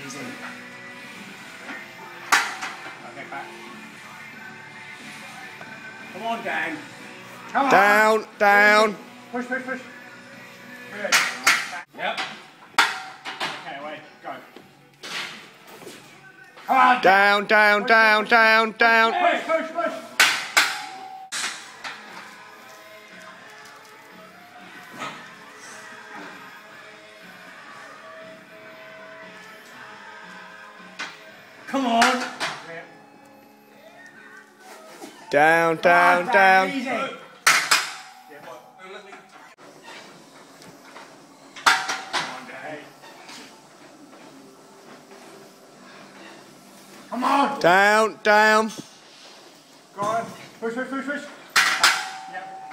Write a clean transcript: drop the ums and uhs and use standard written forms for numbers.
Easy. Okay, back. Come on, Dan. Come on. Down, down. Push, push, push. Good. Yep. Okay, away. Go. Come on. Down, down, Push, down, push, down, down. Push, push, push. Come on. Down, down, down. Easy. Come on. Down, down. Go on. Push, push, push, push. Yep.